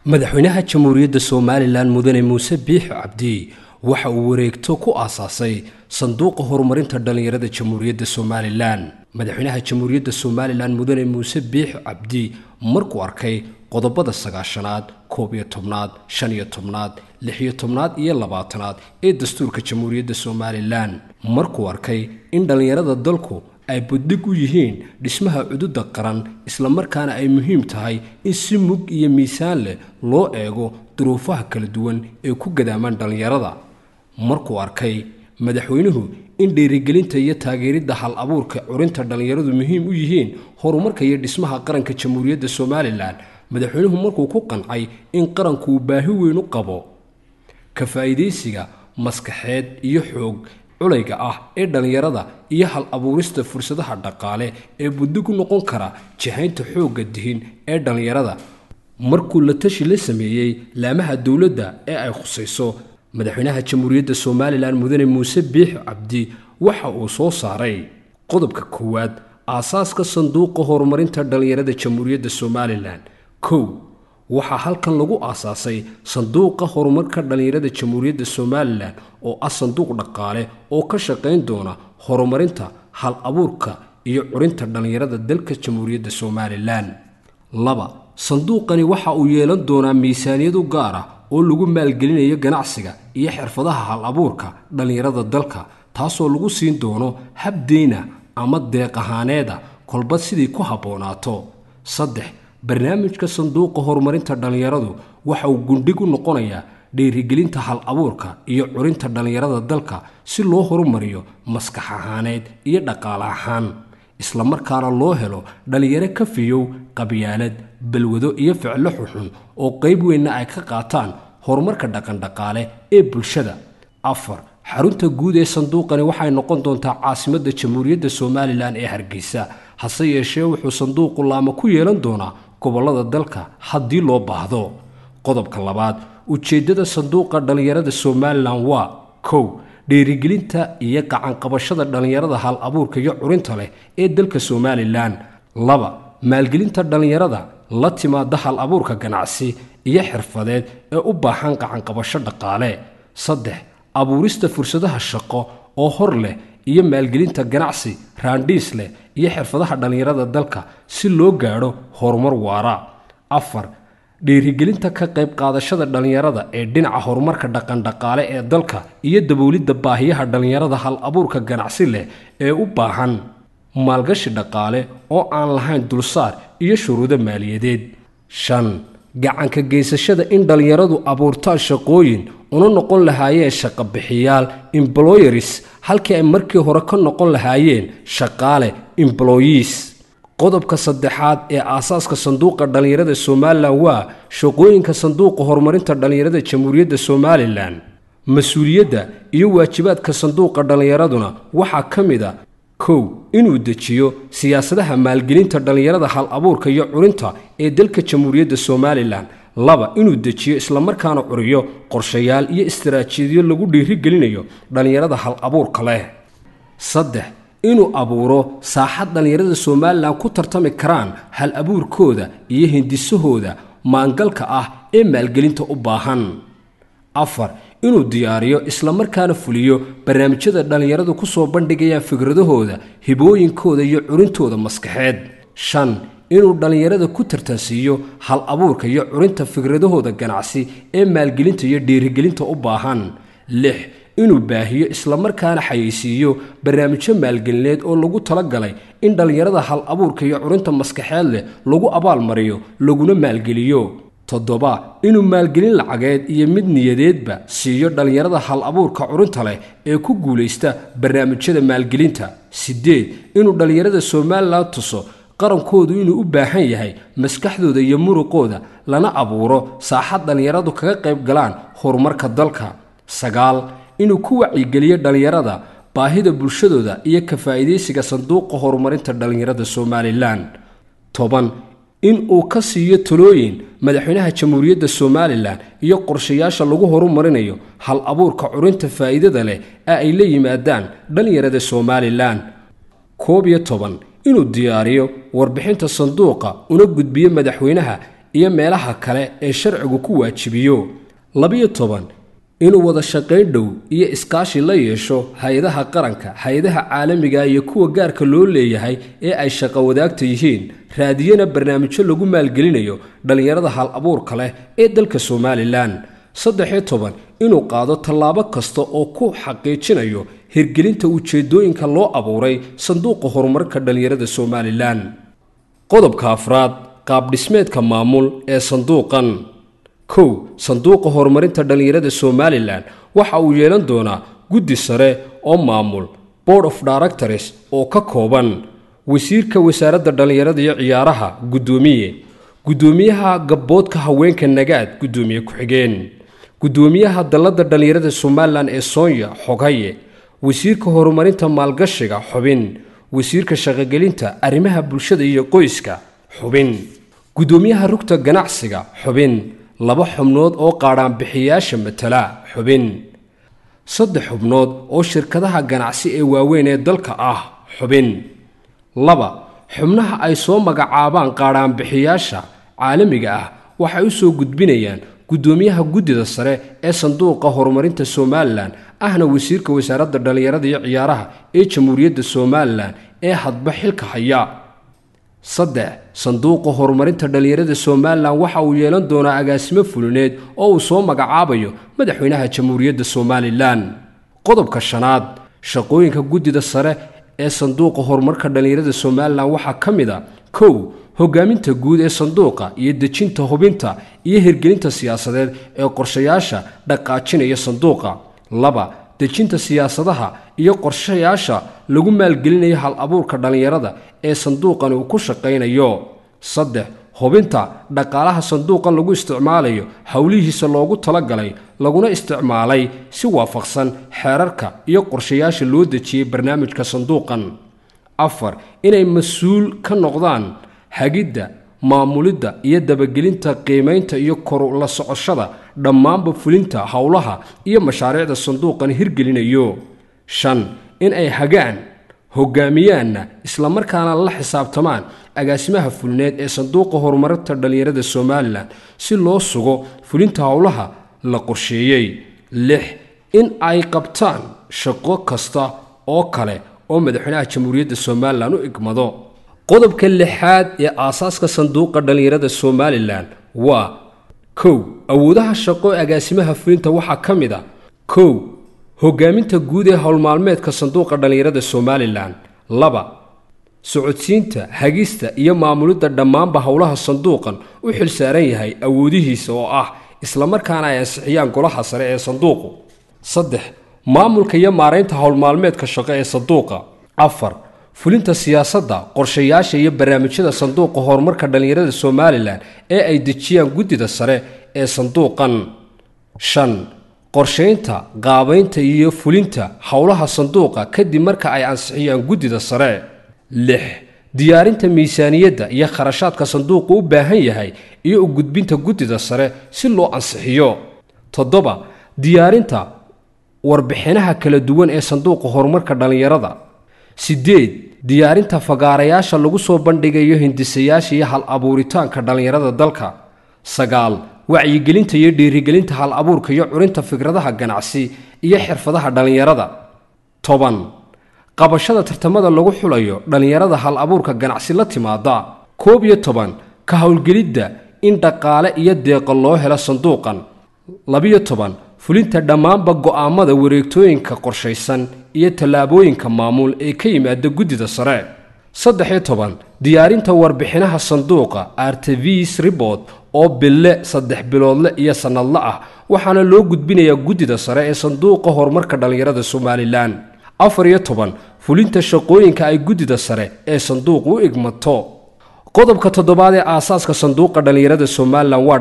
madaxweynaha jamhuuriyadda Soomaaliland mudane Muuse Biix Cabdi waxa uu wareegto ku aasaasay sanduuqa horumarinta dhalinyarada jamhuuriyadda Soomaaliland. madaxweynaha jamhuuriyadda Soomaaliland mudane Muuse Biix Cabdi markuu arkay qodobada 9aad 11aad 15aad 16aad iyo 20aad ee dastuurka jamhuuriyadda Soomaaliland, markuu arkay in dhalinyarada dalku ay buddig u yihiin dhismaha xuduudda qaran isla markaana ay muhiim tahay in si mug iyo miisaan leh loo eego duruufaha kala duwan ee ku gadaaman dhalinyarada. markuu arkay madaxweynuhu in dhiirigelinta iyo taageeridda hal abuurka curinta dhalinyaradu muhiim u yihiin horumarka iyo dhismaha qaranka jamhuuriyadda Soomaaliland, madaxweynuhu markuu ku qancay in qaranku uu baahi weyn u qabo ka faa'iideysiga maskaxeed iyo xoog culayga ah ee dhalinyarada iyo hal abuurista fursadaha dhaqaale ee buddig u noqon kara jihaynta xoogga dihin ee dhalinyarada. markuu la tashi la sameeyay laamaha dawladda ee ay khusayso, madaxweynaha jamhuuriyadda Soomaaliland mudane Muuse Biix Cabdi waxa uu soo saaray qodobka koowaad aasaaska sanduuqa horumarinta dhalinyarada jamhuuriyadda Soomaaliland. waxaa halkan lagu aasaasay sanduuqa horumarka dhalinyarada jamhuuriyadda Soomaaliland oo ah sanduuq dhaqaale oo ka shaqeyn doona horumarinta hal abuurka iyo curinta dhalinyarada dalka jamhuuriyadda Soomaaliland. sanduuqani waxa uu yeelan doonaa miisaaniyad u gaar ah oo lagu maalgelinayo ganacsiga iyo xirfadaha hal abuurka dhalinyarada dalka, taasoo lagu siin doono hab deyna ama deeq ahaaneeda kolba sidii ku habboonaato. barnaamijka sanduuqa horumarinta dhalinyaradu waxa uu gundhig u noqonayaa dhiirigelinta hal abuurka iyo curinta dhalinyarada dalka si loo horumariyo maskax ahaaneed iyo dhaqaale ahaan, isla markaana loo helo dhalinyaro ka fiyow qabyaalad, balwado iyo ficilo xunxun oo qayb weynna ay ka qaataan horumarka dhaqan-dhaqaale ee bulshada. xarunta guud ee sanduuqani waxay noqon doontaa caasimadda jamhuuriyadda Soomaaliland ee Hargeysa, hase yeeshee wuxuu sanduuqu laamo ku yeelan doonaa gobollada dalka haddii loo baahdo. qodobka 2 ujeeddada sanduuqa dhalinyarada Soomaaliland waa: dhiirigelinta iyo gacan qabashada dhalinyarada hal abuurka iyo curinta leh ee dalka Soomaaliland. maalgelinta dhalinyarada la timaada hal abuurka ganacsi iyo xirfadeed ee u baahan gacan qabasho dhaqaale. abuurista fursadaha shaqo oo hor leh iyo maalgelinta ganacsi raandhiis leh iyo xirfadaha dhalinyarada dalka si loo gaadho horumar waara. dhiirigelinta ka qayb qaadashada dhalinyarada ee dhinaca horumarka dhaqan-dhaqaale ee dalka iyo daboolidda baahiyaha dhalinyarada hal abuurka ganacsi leh ee u baahan maalgashi dhaqaale oo aan lahayn dulsaar iyo shuruudo maaliyadeed. gacanka geysashada in dhalinyaradu abuurtaan shaqooyin una noqon lahaayeen shaqo bixiyaal employers halkii ay markii hore ka noqon lahaayeen shaqaale employees. qodobka 3aad ee aasaaska sanduuqa dhalinyarada Soomaaliland waa shaqooyinka sanduuqa horumarinta dhalinyarada jamhuuriyadda Soomaaliland. mas'uuliyadda iyo waajibaadka sanduuqa dhalinyaraduna waxaa ka mid ah: inuu dejiyo siyaasadaha maalgelinta dhalinyarada hal abuurka iyo curinta ee dalka jamhuuriyadda Soomaaliland. inuu dejiyo isla markaana curiyo qorshayaal iyo istiraatiijiyado lagu dhiirigelinayo dhalinyarada hal abuurka leh. inuu abuuro saaxad dhalinyarada Soomaaliland ku tartami karaan hal abuurkooda iyo hindisahooda maangalka ah ee maalgelinta u baahan. inuu diyaariyo isla markaana fuliyo barnaamijyada dhalinyaradu ku soo bandhigayaan fikradahooda, hibooyinkooda iyo curintooda maskaxeed. inuu dhalinyarada ku tartansiiyo hal abuurka iyo curinta fikradahooda ganacsi ee maalgelinta iyo dhiirigelinta u baahan. inuu baahiyo isla markaana xayeysiiyo barnaamijyo maalgelineed oo lagu talagalay in dhalinyarada hal abuurka iyo curinta maskaxeed leh lagu abaalmariyo laguna maalgeliyo. inuu maalgelin lacageed iyo mid niyadeedba siiyo dhalinyarada hal abuurka curinta leh ee ku guulaysta barnaamijyada maalgelinta. inuu dhalinyarada Soomaaliland tuso qarankoodu inuu u baahan yahay maskaxdooda iyo muruqooda, lana abuuro saaxad dhalinyaradu kaga qayb galaan horumarka dalka. inuu ku wacyigeliyo dhalinyarada baahida bulshadooda iyo ka faa'iideysiga sanduuqa horumarinta dhalinyarada Soomaaliland. in uu ka siiyo talooyin madaxweynaha jamhuuriyadda Soomaaliland iyo qorshayaasha lagu horumarinayo hal abuurka curinta faa'iidada leh ee ay la yimaadaan dhalinyarada Soomaaliland. inuu diyaariyo warbixinta sanduuqa una gudbiyo madaxweynaha iyo meelaha kale ee sharcigu ku waajibiyo 12 inuu wada shaqayn dhow iyo iskaashi la yeesho hay'adaha qaranka hay'adaha caalamiga iyo kuwa gaarka loo leeyahay ee ay shaqo wadaagta yihiin raadiyana barnaamijyo lagu maalgelinayo dhalinyarada hal abuurka leh ee dalka Soomaaliland 13 inuu qaado tallaabo kasta oo ku xaqiijinayo hirgelinta ujeedooyinka loo abuuray sanduuqa horumarka dhalinyarada Soomaaliland qodobka afraad qaab dhismeedka maamul ee sanduuqan sanduuqa horumarinta dhalinyarada Soomaaliland waxa uu yeelan doonaa guddi sare oo maamul board of directors oo ka kooban wasiirka wasaaradda dhalinyarada iyo ciyaaraha gudoomiyaha gabboodka haweenka nagaad gudoomiye ku-xigeen gudoomiyaha dalladda dhalinyarada Soomaaliland ee Soonya Xogaye wasiirka horumarinta maalgashiga xubin wasiirka shaqagelinta arrimaha bulshada iyo qoyska xubin gudoomiyaha rugta ganacsiga xubin 2 xubnood oo qaadaan bixiyaasha matala xubin 3 xubnood oo shirkadaha ganacsi ee waaweyn ee dalka ah xubin 2 xubnaha ay soo magacaabaan qaadaan bixiyaasha caalamiga ah waxay u soo gudbinayaan gudoomiyaha guddida sare ee sanduuqa horumarinta Soomaaliland ahna wasiirka wasaaradda dhalinyarada iyo ciyaaraha ee Jamhuuriyadda Soomaaliland ee hadba xilka haya 3 sanduuqa horumarinta dhalinyarada Soomaaliland waxa uu yeelan doonaa agaasimo fulineed oo uu soo magacaabayo madaxweynaha Jamhuuriyadda Soomaaliland qodobka 5 shaqooyinka guddida sare ee sanduuqa horumarka dhalinyarada Soomaaliland waxa kamid ah 1 hogaaminta guud ee sanduuqa iyo dejinta hubinta iyo hirgelinta siyaasadeed ee qorshayaasha dhaqaajinaya sanduuqa 2 dejinta siyaasadaha iyo qorshayaasha lagu maalgelinayo hal abuurka dhalinyarada ee sanduuqan uu ku shaqeynayo 3 hubinta dhaqaalaha sanduuqa lagu isticmaalayo hawlihiisa loogu talagalay laguna isticmaalay si waafaqsan xeerarka iyo qorshayaasha loo dejiyay barnaamijka sanduuqan 4 inay mas'uul ka noqdaan hagidda maamulidda iyo dabagelinta qiimeynta iyo kor la socoshada dhammaanba fulinta hawlaha iyo mashaariicda sanduuqan hirgelinayo 5 in ay hagaan hogaamiyaanna isla markaana la xisaabtamaan agaasimaha fulineed ee sanduuqa horumarinta dhalinyarada Soomaaliland si loo sugo fulinta hawlaha la qorsheeyay 6 in ay qabtaan shaqo kasta oo kale oo madaxweynaha Jamhuuriyadda Soomaaliland u igmado qodobka 6aad ee aasaaska sanduuqa dhalinyarada Soomaaliland waa 1 awoodaha shaqo agaasimaha fulinta waxa kamid ah 1 hogaaminta guud ee hawl maalmeedka sanduuqa dhalinyarada Soomaaliland 2 socodsiinta hagista iyo maamulidda dhammaanba hawlaha sanduuqan u xilsaaran yahay awoodihiisa oo ah isla markaana ay ansixiyaan golaha sare ee sanduuqu 3 maamulka iyo maareynta hawl maalmeedka shaqo ee sanduuqa 4 fulinta siyaasadda qorshayaasha iyo barnaamijyada sanduuqa horumarka dhalinyarada Soomaaliland ee ay dejiyaan guddida sare ee sanduuqan 5 qorsheynta qaabaynta iyo fulinta hawlaha sanduuqa kadib marka ay ansixiyaan guddida sare 6 diyaarinta miisaaniyadda iyo kharashaadka sanduuqu u baahan yahay iyo u gudbinta guddida sare si loo ansixiyo 7 diyaarinta warbixinaha kala duwan ee sanduuqa horumarka dhalinyarada 8 diyaarinta fagaarayaasha lagu soo bandhigayo hindisayaasha iyo hal abuuritaanka dhalinyarada dalka 9 wacyigelinta iyo dhiirigelinta hal abuurka iyo curinta fikradaha ganacsi iyo xirfadaha dhalinyarada 10 qabashada tartamada lagu xulayo dhalinyarada hal abuurka ganacsi la timaada 11 ka hawlgelidda in dhaqaale iyo deeq loo helo sanduuqan 12 fulinta dhammaanba go'aamada wareegtooyinka qorshaysan iyo tallaabooyinka maamul ee ka yimaada guddida sare 13 diyaarinta warbixinaha sanduuqa RTVs report oo bille 3 biloodle iyo sanadle ah waxaana loo gudbinayaa guddida sare ee sanduuqa horumarka dhalinyarada Soomaaliland 14 fulinta shaqooyinka ay guddida sare ee sanduuqu u igmato qodobka 7aad ee aasaaska sanduuqa dhalinyarada Soomaaliland waa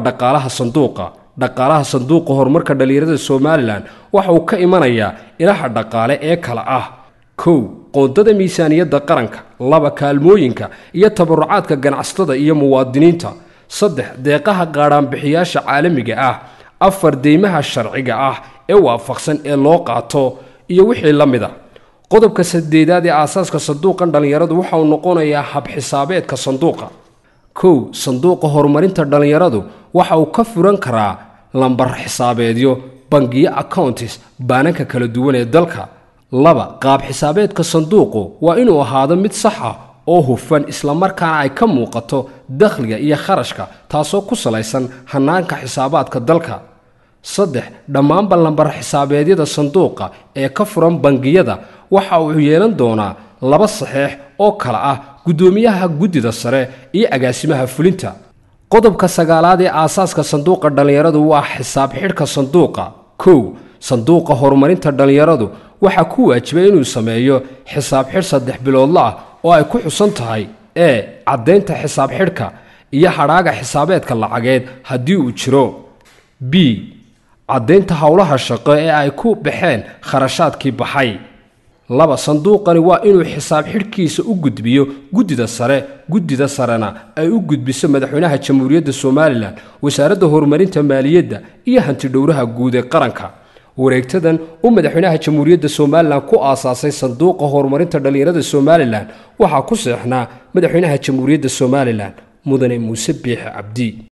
dhaqaalaha sanduuqa horumarka dhalinyarada Soomaaliland waxa uu ka imanayaa ilaha dhaqaale ee kala ah 1 qoondada miisaaniyadda qaranka 2 kaalmooyinka iyo tabarucaadka ganacsatada iyo muwaadiniinta 3 deeqaha qaadaan bixiyaasha caalamiga ah 4 deymaha sharciga ah ee waafaqsan ee loo qaato iyo wixii la mid ah qodobka 8aad ee aasaaska sanduuqan dhalinyaradu waxa uu noqonayaa hab xisaabeedka sanduuqa kow sanduuqa horumarinta dhalinyaradu waxa uu ka furan karaa lambar xisaabeedyo bangiyo accounts baananka kala duwan ee dalka. laba qaab xisaabeedka sanduuqu waa inuu ahaado mid sax ah oo hufan isla markaana ay ka muuqato dakhliga iyo kharashka taasoo ku salaysan hanaanka xisaabaadka dalka. saddex dhammaanba lambar xisaabeedyada sanduuqa ee ka furan bangiyada waxa uu yeelan doonaa laba saxiix oo kala ah gudoomiyaha guddida sare iyo agaasimaha fulinta. qodobka 9aad ee aasaaska sanduuqa dhalinyaradu waa xisaab xidhka sanduuqa. kow sanduuqa horumarinta dhalinyaradu waxa ku waajibay inuu sameeyo xisaab xidh 3 biloodla ah oo ay ku xusan tahay caddaynta xisaab xidhka iyo hadhaaga xisaabeedka lacageed haddii uu jiro. b caddaynta howlaha shaqo ee ay ku baxeen kharashaadkii baxay. laba sanduuqani waa inuu xisaab xidhkiisa u gudbiyo guddida sarena ay u gudbiso madaxweynaha jamhuuriyadda Soomaaliland, wasaaradda horumarinta maaliyadda iyo hanti dhowraha guud ee qaranka. wareegtadan uu madaxweynaha jamhuuriyadda Soomaaliland ku aasaasay sanduuqa horumarinta dhalinyarada Soomaaliland waxaa ku saxnaa madaxweynaha jamhuuriyadda Soomaaliland Mudane Muuse Biixi Cabdi.